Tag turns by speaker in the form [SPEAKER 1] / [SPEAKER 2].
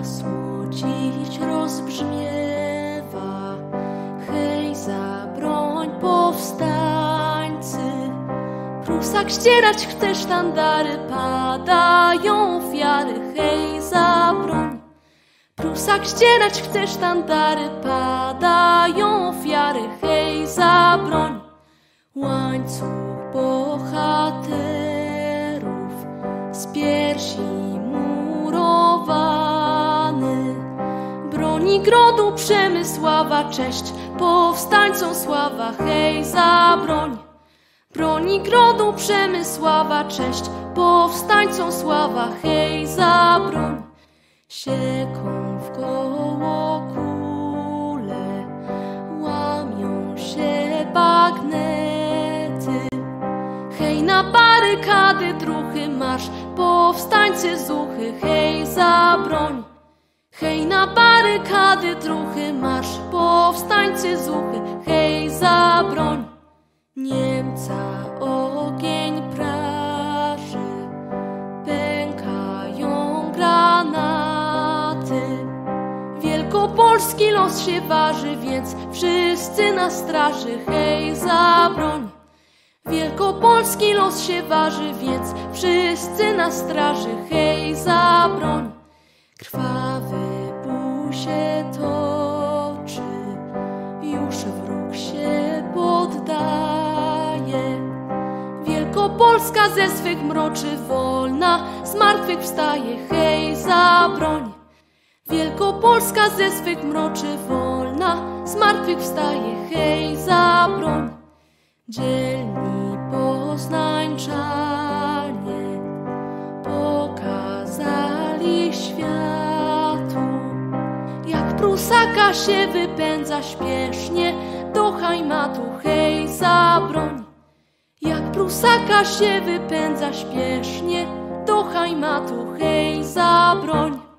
[SPEAKER 1] Hasło dziś rozbrzmiewa, hej, za broń powstańcy. Prusak ścierać chce, sztandary padają ofiary, hej, za broń. Prusak ścierać chce, sztandary padają ofiary, hej, za broń. Łańcuch bohaterów z piersi murowany broni grodu Przemysława, cześć powstańcom sława, hej, za broń. Broni grodu Przemysława, cześć powstańcom sława, hej, za broń. Sieką w koło kule, łamią się bagnety, hej, na barykady druchy marsz, powstańcy zuchy, hej, za broń. Hej, na barykady druchy marsz, powstańcy zuchy, hej, za broń. Niemca ogień praży, pękają granaty. Wielkopolski los się waży, więc wszyscy na straży, hej, za broń. Wielkopolski los się waży, więc wszyscy na straży, hej, za broń. Krwawy bój się toczy, już wróg się poddaje. Wielkopolska ze swych mroczy wolna z martwych wstaje, hej, za broń. Wielkopolska ze swych mroczy wolna z martwych wstaje, hej, za broń. Dzielni poznańczanie pokazali światu, jak Prusaka się wypędza śpiesznie do Hajmatu, hej, za broń. Jak Prusaka się wypędza śpiesznie do Hajmatu, hej, za broń.